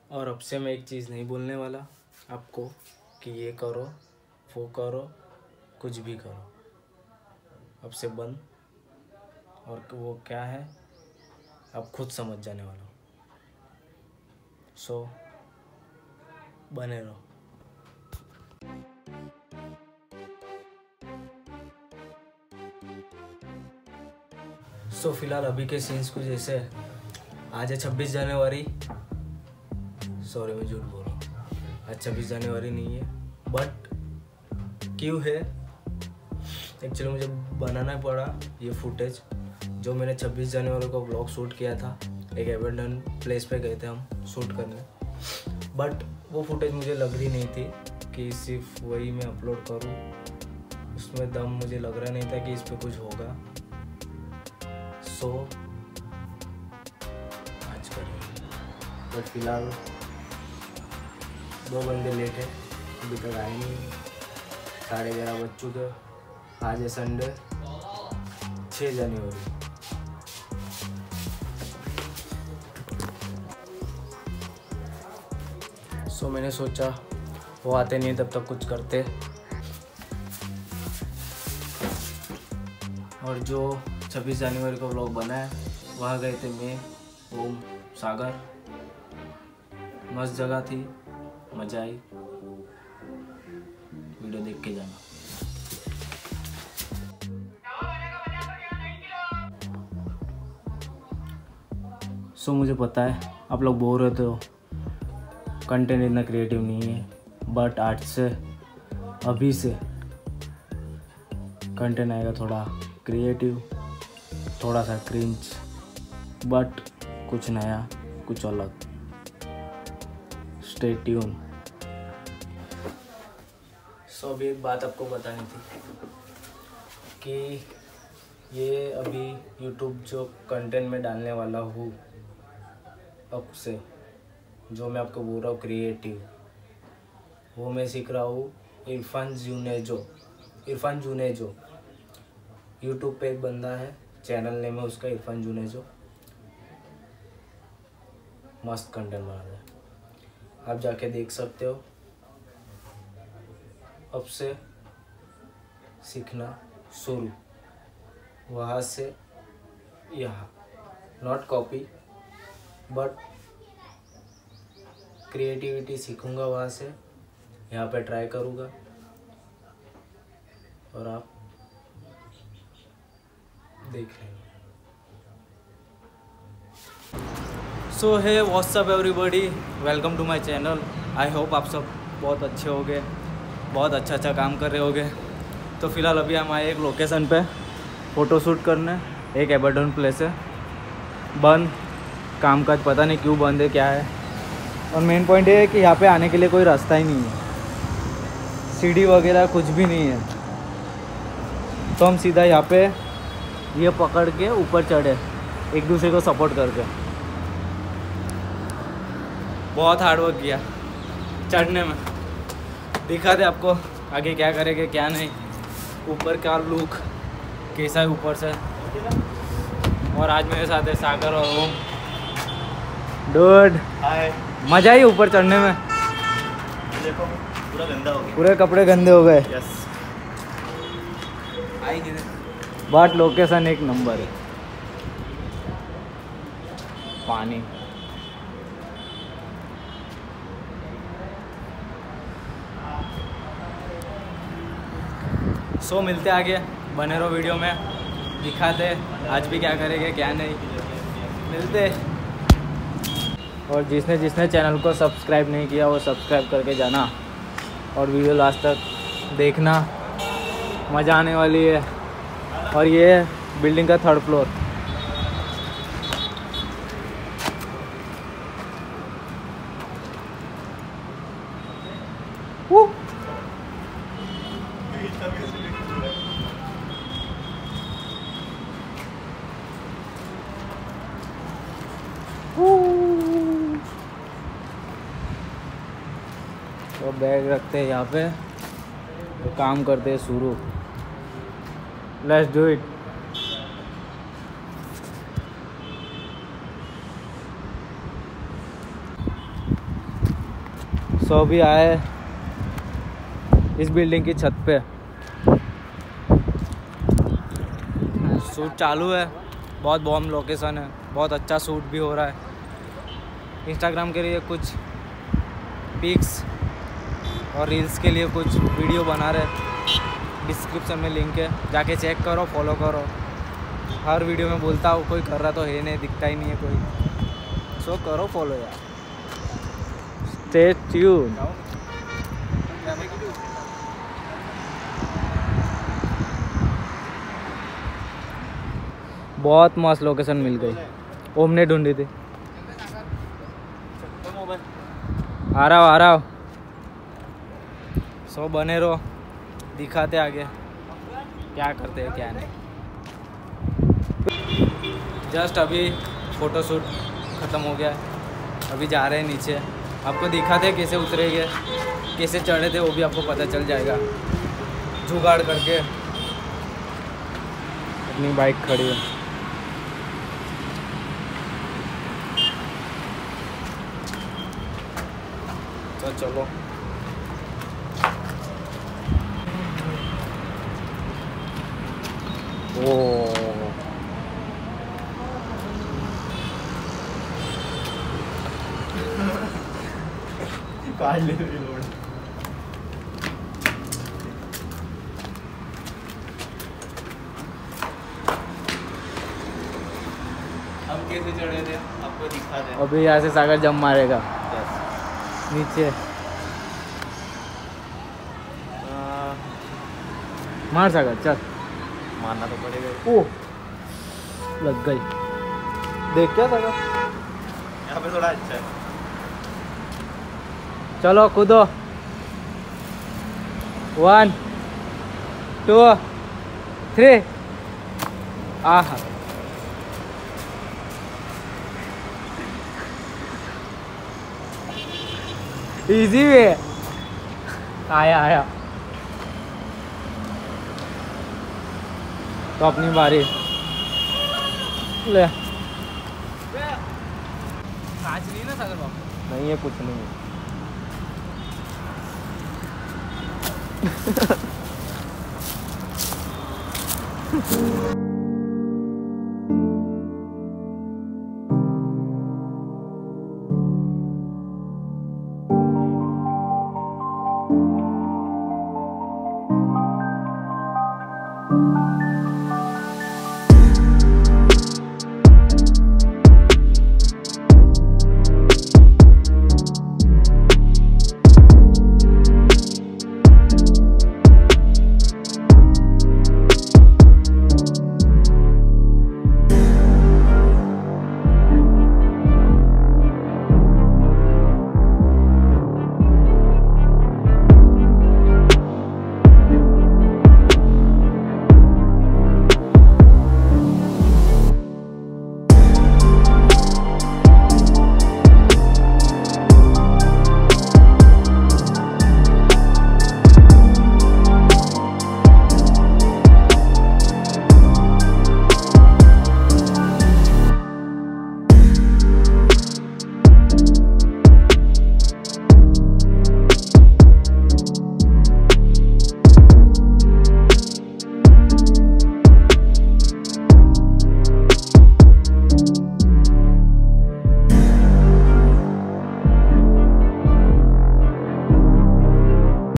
और अब से मैं एक चीज़ नहीं बोलने वाला आपको कि ये करो वो करो कुछ भी करो, अब से बंद। और वो क्या है आप खुद समझ जाने वाला हो। सो बने रहो। सो फिलहाल अभी के सीन्स कुछ ऐसे है। आज है 26 जनवरी। सॉरी मैं झूठ बोल रहा हूँ, आज 26 जनवरी नहीं है, बट क्यों है एक्चुअली मुझे बनाना पड़ा ये फुटेज जो मैंने 26 जनवरी को व्लॉग शूट किया था। एक एबेंडन प्लेस पे गए थे हम शूट करने, बट वो फुटेज मुझे लग रही नहीं थी कि सिर्फ वही मैं अपलोड करूँ। उसमें दम मुझे लग रहा नहीं था कि इस पर कुछ होगा। सो आज करेंगे, बट फिलहाल 2 घंटे लेट है, अभी तक आए नहीं। 11:30 बज चुके। आज है संडे 6 जनवरी। सो मैंने सोचा वो आते नहीं तब तक कुछ करते। और जो 26 जनवरी को व्लॉग बना है वहाँ गए थे मैं, ओम, सागर। मस्त जगह थी, मज़ा आई। वीडियो देख के जाना। सो मुझे पता है आप लोग बोर होते हो, कंटेंट इतना क्रिएटिव नहीं है, बट आज से अभी से कंटेंट आएगा थोड़ा क्रिएटिव, थोड़ा सा क्रिंज, बट कुछ नया, कुछ अलग। Stay tune. सो अभी एक बात आपको बतानी थी कि ये अभी यूट्यूब जो कंटेंट में डालने वाला हूँ अब से, जो मैं आपको बोल रहा हूँ क्रिएटिव, वो मैं सीख रहा हूँ इरफान जुनेजो। यूट्यूब पे एक बंदा है, चैनल नेम है उसका इरफान जुनेजो। मस्त कंटेंट बनाता है, आप जाके देख सकते हो। अब से सीखना शुरू, वहाँ से यहाँ, नॉट कॉपी बट क्रिएटिविटी सीखूंगा वहाँ से, यहाँ पे ट्राई करूँगा और आप देख लेंगे। So hey what's up everybody, welcome to my channel. I hope आप सब बहुत अच्छे होंगे, बहुत अच्छा काम कर रहे होंगे। तो फिलहाल अभी हम आए एक लोकेशन पे फ़ोटो शूट करने। एक एबेंडन प्लेस है, बंद, काम काज पता नहीं क्यों बंद है, क्या है। और मेन पॉइंट ये है कि यहाँ पे आने के लिए कोई रास्ता ही नहीं है, सीढ़ी वगैरह कुछ भी नहीं है। तो हम सीधा यहाँ पे ये पकड़ के ऊपर चढ़े, एक दूसरे को सपोर्ट करके। बहुत हार्ड वर्क किया चढ़ने में, दिखा दे आपको आगे क्या करेंगे क्या नहीं, ऊपर का लुक कैसा है ऊपर से। और आज मेरे साथ है सागर और ओम। डूड हाय, मज़ा आई ऊपर चढ़ने में। देखो पूरा गंदा हो गया, पूरे कपड़े गंदे हो गए। यस आई किधर, बट लोकेशन एक नंबर है। पानी सो मिलते आगे, बने रहो वीडियो में, दिखाते आज भी क्या करेंगे क्या नहीं, मिलते। और जिसने चैनल को सब्सक्राइब नहीं किया वो सब्सक्राइब करके जाना और वीडियो लास्ट तक देखना, मज़ा आने वाली है। और ये है बिल्डिंग का 3rd फ्लोर। तो बैग रखते हैं यहाँ पे, तो काम करते हैं शुरू। Let's do it. सो अभी आए इस बिल्डिंग की छत पे, शूट चालू है। बहुत बॉम्ब लोकेशन है, बहुत अच्छा शूट भी हो रहा है। इंस्टाग्राम के लिए कुछ पिक्स और रील्स के लिए कुछ वीडियो बना रहे। डिस्क्रिप्शन में लिंक है, जाके चेक करो, फॉलो करो। हर वीडियो में बोलता हूँ, कोई कर रहा तो है नहीं, दिखता ही नहीं है कोई। सो करो फॉलो यार। Stay tune. बहुत मस्त लोकेशन मिल गई, ओम ने ढूंढी थी। आ रहा हूँ। सो बने रहो, दिखाते आगे क्या करते हैं क्या नहीं। जस्ट अभी फ़ोटोशूट ख़त्म हो गया है, अभी जा रहे हैं नीचे। आपको दिखाते हैं कैसे उतरेंगे, कैसे चढ़े थे, वो भी आपको पता चल जाएगा। जुगाड़ करके अपनी बाइक खड़ी है। तो चलो काट ले मेरी लोड। हम कैसे चढ़े थे आपको दिखा दे। अभी यहाँ से सागर जंप मारेगा नीचे। मार सागर, चल। मानना तो पड़ेगा। ओ लग गई, देख क्या सागर। यहाँ पे थोड़ा अच्छा है। चलो कूदो। 1 2 3। आहा इजी वे। आया तो अपनी बारी ले। कांच नहीं ना सागर बाबू? नहीं है, कुछ नहीं है।